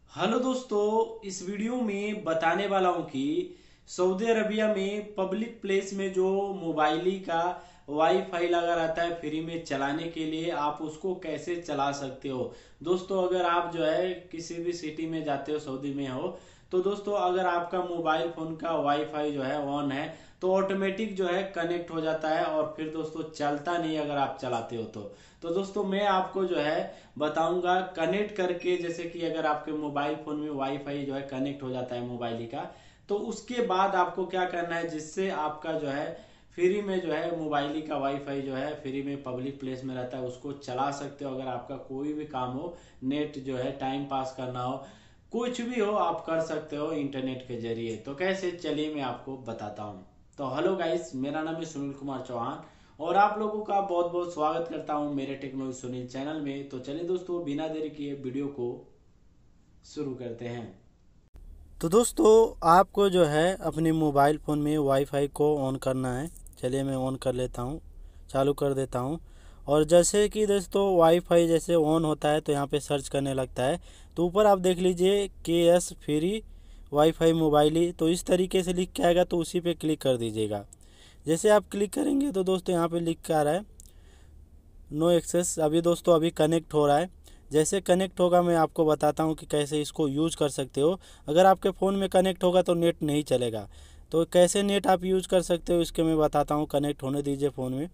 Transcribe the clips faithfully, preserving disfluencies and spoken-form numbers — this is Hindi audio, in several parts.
हेलो दोस्तों, इस वीडियो में बताने वाला हूँ कि सऊदी अरबिया में पब्लिक प्लेस में जो मोबाइली का वाईफाई लगा रहता है फ्री में चलाने के लिए, आप उसको कैसे चला सकते हो। दोस्तों, अगर आप जो है किसी भी सिटी में जाते हो, सऊदी में हो, तो दोस्तों अगर आपका मोबाइल फोन का वाईफाई जो है ऑन है तो ऑटोमेटिक जो है कनेक्ट हो जाता है और फिर दोस्तों चलता नहीं अगर आप चलाते हो तो तो दोस्तों मैं आपको जो है बताऊंगा कनेक्ट करके, जैसे कि अगर आपके मोबाइल फोन में वाईफाई जो है कनेक्ट हो जाता है मोबाइल का, तो उसके बाद आपको क्या करना है जिससे आपका जो है फ्री में जो है मोबाइल का वाईफाई जो है फ्री में पब्लिक प्लेस में रहता है उसको चला सकते हो। अगर आपका कोई भी काम हो, नेट जो है टाइम पास करना हो, कुछ भी हो, आप कर सकते हो इंटरनेट के जरिए। तो कैसे, चलिए मैं आपको बताता हूँ। तो हेलो गाइस, मेरा नाम है सुनील कुमार चौहान और आप लोगों का बहुत बहुत स्वागत करता हूँ मेरे टेक्नोलॉजी सुनील चैनल में। तो चलिए दोस्तों, बिना देरी किए वीडियो को शुरू करते हैं। तो दोस्तों आपको जो है अपने मोबाइल फ़ोन में वाईफाई को ऑन करना है। चलिए मैं ऑन कर लेता हूँ, चालू कर देता हूँ। और जैसे कि दोस्तों वाईफाई जैसे ऑन होता है तो यहाँ पे सर्च करने लगता है, तो ऊपर आप देख लीजिए के एस फ्री वाईफाई मोबाइली, तो इस तरीके से लिख के आएगा, तो उसी पे क्लिक कर दीजिएगा। जैसे आप क्लिक करेंगे तो दोस्तों यहाँ पे लिख के आ रहा है नो एक्सेस। अभी दोस्तों अभी कनेक्ट हो रहा है। जैसे कनेक्ट होगा मैं आपको बताता हूँ कि कैसे इसको यूज़ कर सकते हो। अगर आपके फ़ोन में कनेक्ट होगा तो नेट नहीं चलेगा, तो कैसे नेट आप यूज़ कर सकते हो इसके मैं बताता हूँ। कनेक्ट होने दीजिए फ़ोन में।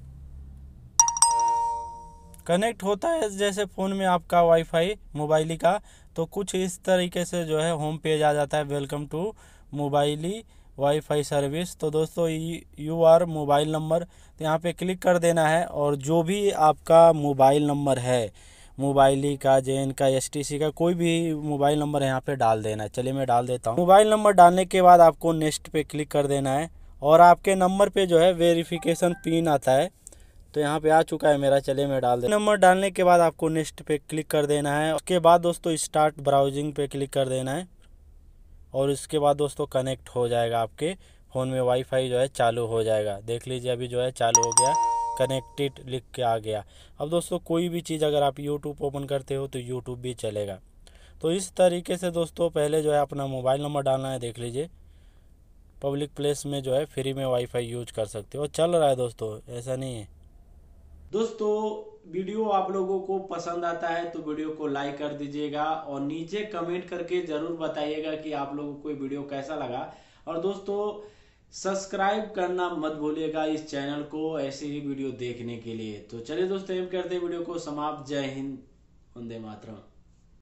कनेक्ट होता है जैसे फ़ोन में आपका वाईफाई मोबाइली का, तो कुछ इस तरीके से जो है होम पेज आ जाता है, welcome to Mobily wifi service. तो दोस्तों यू आर मोबाइल नंबर, तो यहाँ पे क्लिक कर देना है और जो भी आपका मोबाइल नंबर है, मोबाइली का, जेन का, एस टी सी का, कोई भी मोबाइल नंबर यहाँ पे डाल देना है। चलिए मैं डाल देता हूँ। मोबाइल नंबर डालने के बाद आपको नेक्स्ट पे क्लिक कर देना है और आपके नंबर पे जो है वेरिफिकेशन पिन आता है, तो यहाँ पे आ चुका है मेरा। चलिए मैं डाल दे नंबर डालने के बाद आपको नेक्स्ट पे क्लिक कर देना है। उसके बाद दोस्तों स्टार्ट ब्राउजिंग पे क्लिक कर देना है और इसके बाद दोस्तों कनेक्ट हो जाएगा, आपके फ़ोन में वाईफाई जो है चालू हो जाएगा। देख लीजिए अभी जो है चालू हो गया, कनेक्टेड लिख के आ गया। अब दोस्तों कोई भी चीज़ अगर आप यूट्यूब ओपन करते हो तो यूट्यूब भी चलेगा। तो इस तरीके से दोस्तों पहले जो है अपना मोबाइल नंबर डालना है। देख लीजिए पब्लिक प्लेस में जो है फ्री में वाईफाई यूज कर सकते हो, चल रहा है दोस्तों, ऐसा नहीं है। दोस्तों, वीडियो आप लोगों को पसंद आता है तो वीडियो को लाइक कर दीजिएगा और नीचे कमेंट करके जरूर बताइएगा कि आप लोगों को ये वीडियो कैसा लगा। और दोस्तों, सब्सक्राइब करना मत भूलिएगा इस चैनल को ऐसे ही वीडियो देखने के लिए। तो चलिए दोस्तों, एम करते हैं वीडियो को समाप्त। जय हिंद, वंदे मातरम।